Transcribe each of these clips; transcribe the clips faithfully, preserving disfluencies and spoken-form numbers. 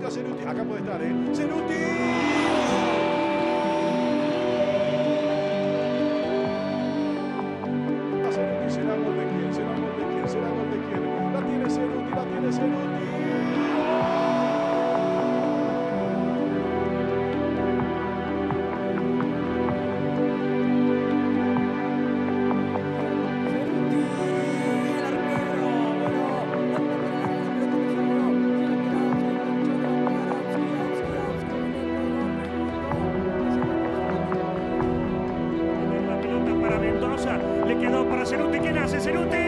está Ceruti. Acá puede estar, ¿eh? ¡Ceruti! ¿Será gol de quién? ¿Será gol de quién? ¿Será gol de quién? La tiene Ceruti, la tiene Ceruti. La pelota para Mendoza, le quedó para Ceruti. ¿Quién hace? Ceruti.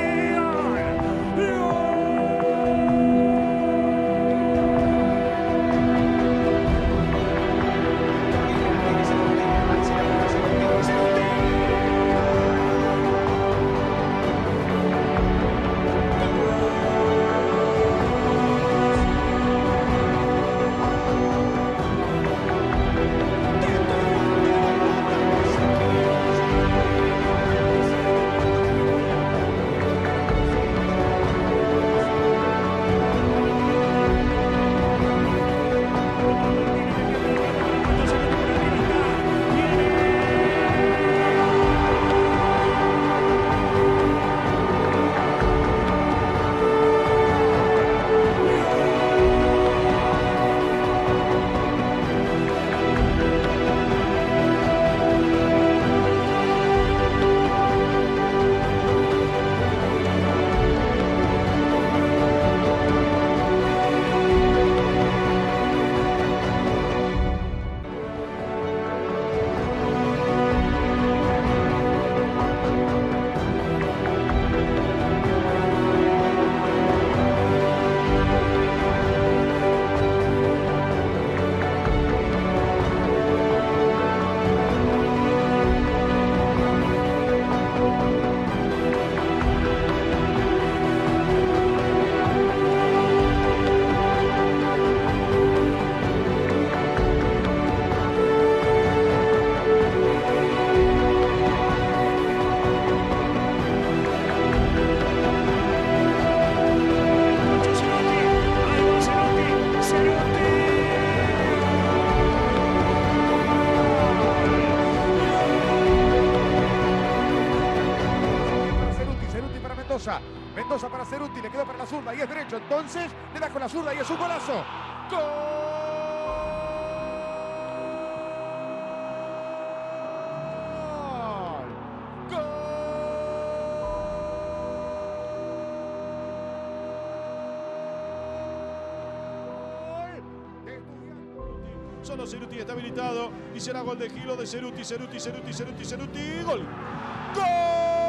Mendoza, Mendoza para Ceruti, le quedó para la zurda y es derecho, entonces le da con la zurda y es un golazo. ¡Gol! ¡Gol! Solo Ceruti está habilitado y será gol de Gilo de Ceruti, Ceruti, Ceruti, Ceruti, Ceruti, gol. ¡Gol!